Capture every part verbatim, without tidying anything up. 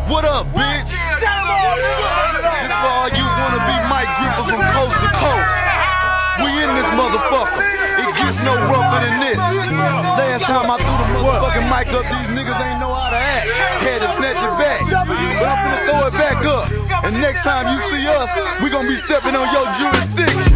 What up, bitch? This for all you wanna be Mike Gripper from coast to coast. We in this motherfucker. It gets no rougher than this. Last time I threw the motherfucking mic up, these niggas ain't know how to act. Had to snatch it back, but I'm finna throw it back up. And next time you see us, we gonna be stepping on your jurisdiction.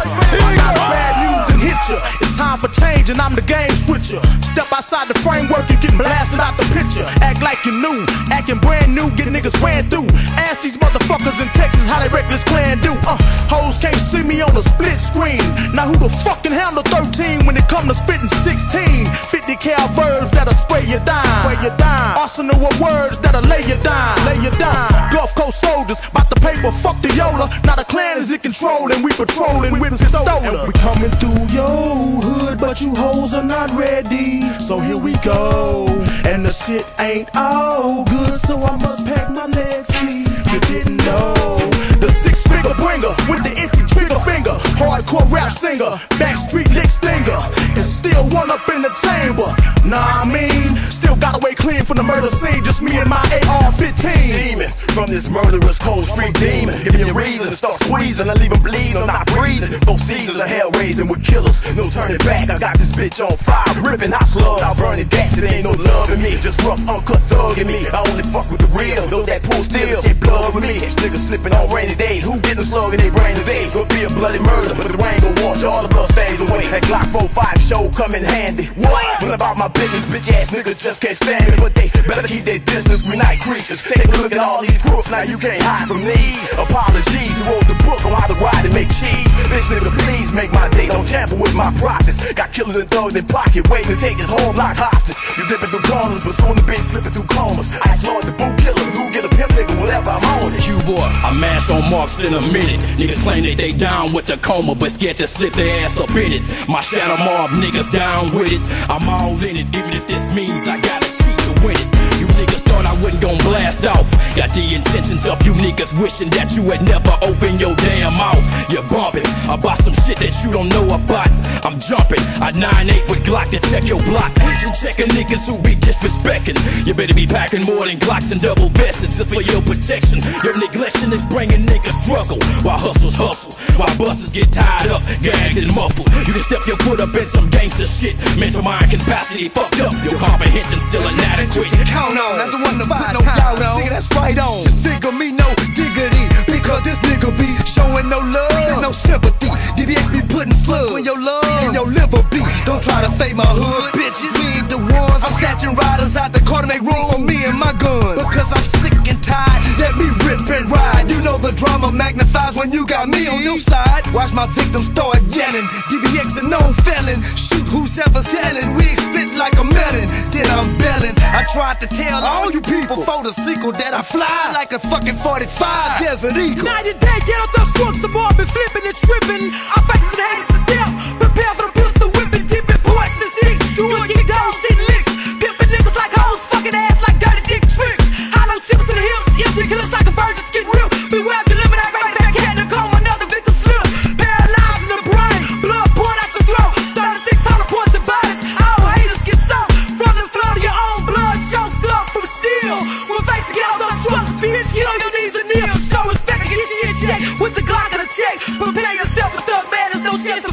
I got bad news and hit ya. It's time for change and I'm the game switcher. Step outside the framework and get blasted out the picture. Act like you new, acting brand new, get niggas ran through. Ask these motherfuckers in Texas how they reckless clan do. Uh, hoes can't see me on a split screen. Now who the fuck can handle thirteen when it come to spitting sixteen? fifty cal verbs that'll spray you down. Spray you down. Arsenal of words that'll lay you down. Lay you down. Gulf Coast soldiers, bout the paper, fuck the Yola. Now the clan is in control and we patrolling with pistola. And we coming through your hood, but you hoes are not ready. So here we go. And the shit ain't all good, so I must pack my legs. See, you didn't know. The six finger bringer with the itchy trigger finger. Hardcore rap singer, backstreet lick stinger. And still one up in the chamber. Nah, I mean, still got away clean from the murder scene. Just me and my A R fifteen. Demon from this murderous cold street demon. Give me a reason to start squeezing. I leave him bleeding, I'm not breathing. Both seasons of hell raising with killers. No turning back, I got this bitch on fire. Ripping hot slug, I'll burn it gas. It ain't no love in me. Just rough, uncut thug in me. I only fuck with the real. Know that pool still, get blood with me. Catch niggas slipping on rainy days. Who getting slug in their brain today? Gonna be a bloody murder, but the rain gon' wash all the blood stains away. That Glock four five show come in handy. What? What about my business? Bitch ass niggas just can't stand me. But they better keep their distance. We night creatures. Take a look at all these crooks. Now you can't hide from these. Apologies. Who wrote the book on how to ride and make cheese? Bitch nigga, please make my day. Don't tamper with my profits. Got killers and thugs in pocket, waiting to take his whole block hostage. You dipping through corners, but soon the bitch slipping through comas. I exploit the boot killer, who get a pimp nigga, whatever I'm on it. Q-boy, I mash on marks in a minute. Niggas claim that they down with the coma, but scared to slip their ass up in it. My shadow mob niggas down with it. I'm all in it, even if this means I gotta cheat to win it. You niggas thought I wasn't gon' blast off. Got the intentions of you niggas wishing that you had never opened your damn mouth. You're bumping about some shit that you don't know about. I'm jumping, I nine eight with Glock to check your block. And checking niggas who be disrespecting. You better be packing more than Glocks and double vests just for your protection. Your neglection is bringing niggas struggle, while hustles hustle, while busters get tied up, gagged and muffled. You can step your foot up in some gangster shit. Mental mind capacity fucked up, your comprehension still inadequate. Count on, that's the one to put no doubt on. Nigga, that's right on. Just think of me, no diggity, because this nigga be showing no love, no sympathy. D B X be putting slugs in your love and your liver beat. Don't try to fake my hood, bitches. We ain't the ones. I'm snatching riders out the car to make room for me and my guns. Because I'm sick and tired. Let me rip and ride. You know the drama magnifies when you got me on your side. Watch my victims start yelling. D B X a known felon. Shoot who's ever selling. We spit like a melon. Then I'm belling. I tried to tell all you people for the sequel that I fly like a fucking forty-five Desert Eagle. Night and day, get out those trucks, the ball been flipping and tripping. I faces the haters to step, prepare for the pistol whipping, dipping points and sticks, doing kick down, sitting licks, pimping niggas like hoes, fucking ass like dirty dick tricks. Hollow tips to the hips, empty killers like a virgin skin real. Beware the limit, I right back, had to call another victim slip. Paralyzed in the brain, blood pouring out your throat, thirty-six hollow points to bodies. All haters get soaked from the flood of your own blood, choked up from steel. When facing get out those trucks, bitch, get on your knees and kneel. Show respect and get your shit checked with the Glock and the tech. Prepare yourself for thug man, there's no chance to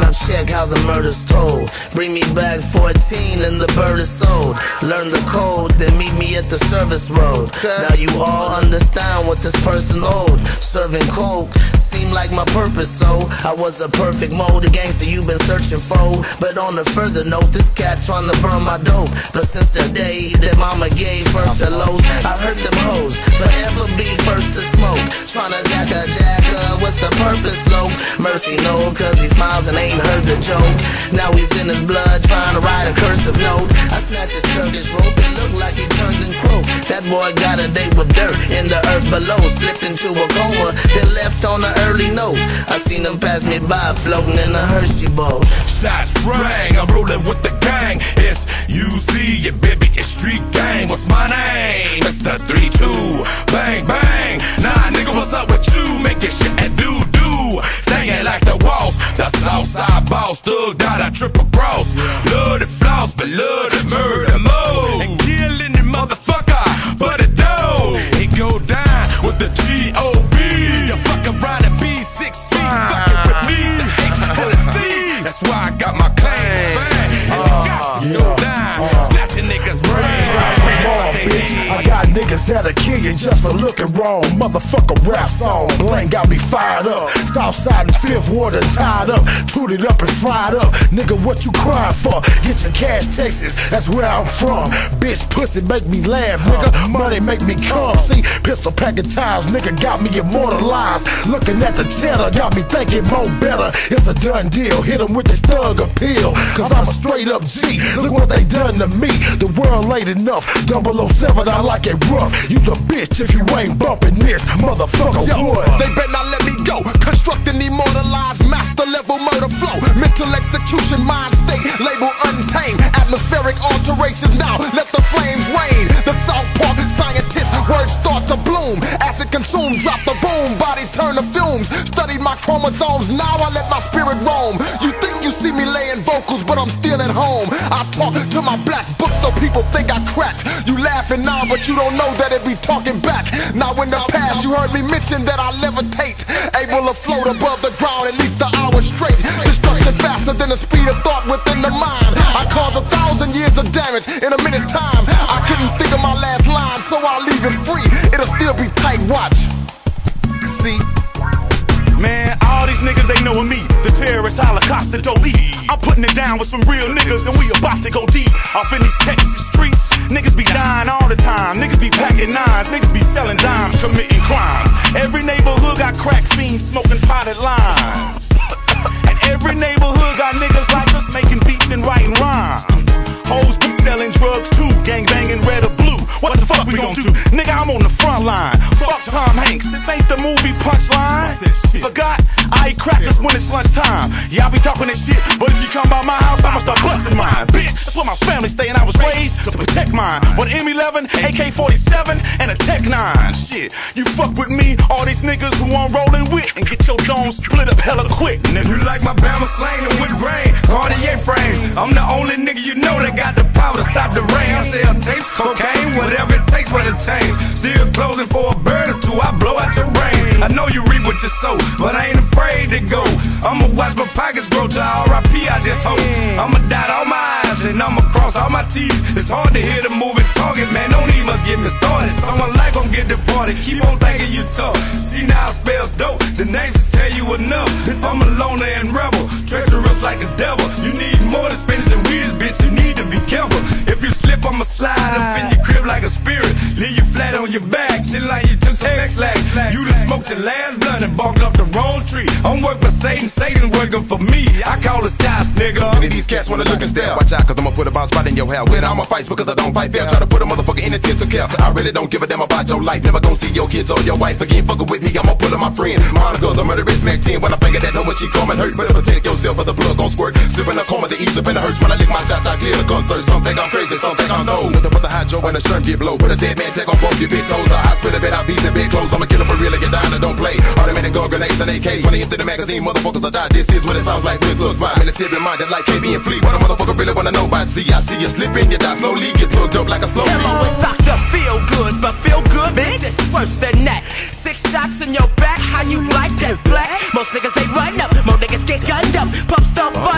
Now check how the murder's told. Bring me back fourteen and the bird is sold. Learn the code, then meet me at the service road. Now you all understand what this person owed. Serving coke seemed like my purpose, so I was a perfect mold, the gangster you've been searching for. But on a further note, this cat trying to burn my dope. But since the day that mama gave first to lows, I heard them hoes forever be first to smoke. Tryna jack a jacker, what's the purpose, low? Mercy no, cause he smiles and ain't heard the joke. Now he's in his blood trying to write a cursive note. I snatched his Turkish rope, it looked like he turned and croaked. That boy got a date with dirt in the earth below. Slipped into a coma, then left on the early note. I seen him pass me by, floating in a Hershey bowl. Shots rang, I'm rolling with the gang. It's U Z, yeah, baby, it's street gang. What's my name? Mister three two, bang, bang. Nah, nigga, what's up with you? Making shit and do-do. Singing like the walls, the Southside boss. Thugged out, I triple cross. Love the floss, but love the murder mode. And killing the motherfucker for the dough. It go down with the G O V. You fuck around and be six feet, fucking with me. The H and the C. That's why I got my claim. And it got to go down. Snatching niggas' brains. I got niggas that'll kill you just for looking wrong. Motherfucker rap song, Blank got me fired up. Southside and Fifth Ward tied up, tooted up and fried up. Nigga, what you crying for? Get your cash, Texas, that's where I'm from. Bitch, pussy make me laugh, nigga. Money make me come. See, pistol packing times, nigga got me immortalized. Looking at the cheddar, got me thinking more better. It's a done deal, hit him with this thug appeal. Cause I'm a straight up G, look what they done to me. The world ain't enough, double oh seven, I like it rough. You's a bitch if you ain't bumping this, motherfucker. Yo, would. they better not let me go. Constructing immortalized master level murder flow. Mental execution, mind state, label untamed. Atmospheric alterations now, let the flames rain. The South Park scientists, words start to bloom. Acid consume, drop the boom, bodies turn to fumes. Studied my chromosomes, now I let my spirit roam. You think you see me laying vocals, but I'm still at home. I talk to my black book so people think I cracked. You laughing now, but you don't know that it be talking back. Now in the past, you heard me mention that I levitate, able to float above the ground at least an hour straight. Destruction faster than the speed of thought within the mind. I cause a thousand years of damage in a minute's time. I couldn't think of my last line, so I'll leave it free. It'll still be tight, watch. See? Man, all these niggas, they knowin' me, the terrorist Holocaust, the dope. I'm putting it down with some real niggas, and we about to go deep. Off in these Texas streets, niggas be dying all the time. Niggas be packing nines, niggas be selling dimes, committing crimes. Every neighborhood got crack fiends smoking potted lines. And every neighborhood got niggas like us making beats and writing rhymes. Hoes be selling drugs too, gang banging red or blue. What the fuck we gon' do? Nigga, I'm on the front line. Fuck Tom Hanks, this ain't the movie Punchline. Forgot, I eat crackers when it's lunchtime. Yeah, I be talking that shit, but if you come by my house, I'ma start busting mine. Bitch, that's where my family stay, and I was raised to protect mine. With M eleven, A K forty-seven, and a Tech nine. Shit, you fuck with me, all these niggas who I'm rolling with, and get your dome split up hella quick. Nigga, you like my Bama slang and with brain, Cartier frames. I'm the only nigga you know that got the power to stop the rain. I sell tapes, cocaine, whatever it takes for the change. Still closing for a bird or two, I blow out your brain. I know you reap what you sow, but I ain't afraid to go. I'ma watch my pockets grow to R I P out this hoe. I'ma dot all my I's and I'ma cross all my T's. It's hard to hear the moving target, man, don't even get me started. Someone like gon' get departed, keep on thinking you tough. See now it spells dope, the names will tell you enough. I'm a loner and rebel, treacherous like a devil. You need more than spinach and weeds, bitch, you need to be careful. If you slip, I'ma slide up in your crib like a spirit. Leave you flat on your back, shit like you took some X-Lax. You done smoked your last blunt and barked up the wrong tree. I'm working for Satan, Satan working for me. I call the shots, nigga. Any of these cats wanna look and stare, watch out, cause I'ma put a bomb spot in your hair. When I'ma fight because I don't fight fair. Try to put a motherfucker in the tent to care. I really don't give a damn about your life. Never gon' see your kids or your wife again. Fuckin' with me, I'ma pull up my friend. Monocles, I'm murderous Mac ten. When I finger that hoe when she come and hurt. Better protect yourself, cause the blood gon' squirt. Sippin' a coma, the ease up and it hurts. When I lick my shots, I clear the concert. Some think I'm crazy, some think I'm no. With the, with the hydro and the shirt get blow. Put a dead man, take off both your big toes. A hospital bed, I beat the big clothes. I'ma kill him for real and get down and don't play. Automatic gun grenades and A Ks. When they empty the magazine, motherfuckers I die. This is what it sounds like when it looks mine. Military minded like K B and Fleet. What a motherfucker really wanna know about Z. I see you slipping, you die slowly. Get plugged up like a slow Hello, it's Doctor Feel Good, but feel good, bitch, it's worse than that. Six shots in your back, how you like that black? Most niggas they run up, more niggas get gunned up. Pump stuff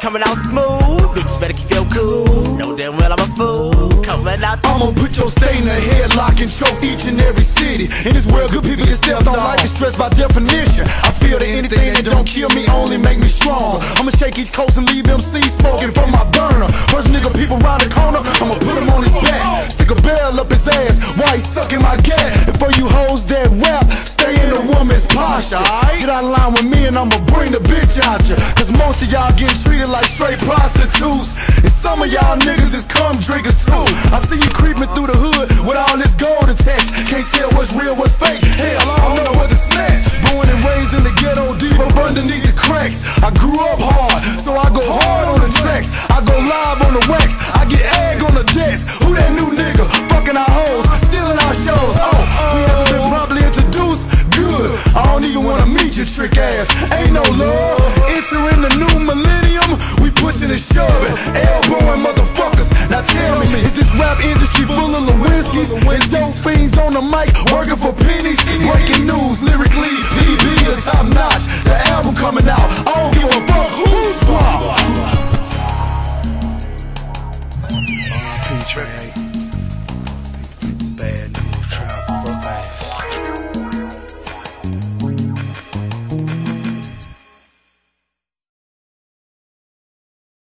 coming out smooth. Bitches better feel cool. Know damn well I'm a fool. Coming out. I'ma put your state in a headlock and choke each and every city. In this world, good people get stepped on. Life is stressed by definition. I feel that anything that don't kill me only make me strong. I'ma shake each coast and leave M C smoking from my burner. First nigga people round the corner, I'ma put him on his back. Stick a barrel up his ass while he sucking my cat. And for you hoes that rap, stay in a woman's posture. Get out of line with me and I'ma bring the bitch out ya. Cause most of y'all getting treated like straight prostitutes. And some of y'all niggas is cum drinkers too. I see you creeping through the hood with all this gold attached. Can't tell what's real, what's fake. Hell, I don't know what to snatch. Born and raised in the ghetto, deep up underneath the cracks. I grew up hard, so I go hard on the tracks. I go live on the wax, I get egg on the decks. Who that new nigga? Fucking our hoes, stealing our shows. Oh, we haven't been properly introduced? Good. I don't even wanna meet your trick ass. Ain't no love. Entering the new millennium, we pushing and shoving, elbowing motherfuckers. Now tell me, is this rap industry full of Lewinsky's? Is dope fiends on the mic working for pennies? Breaking news, lyrically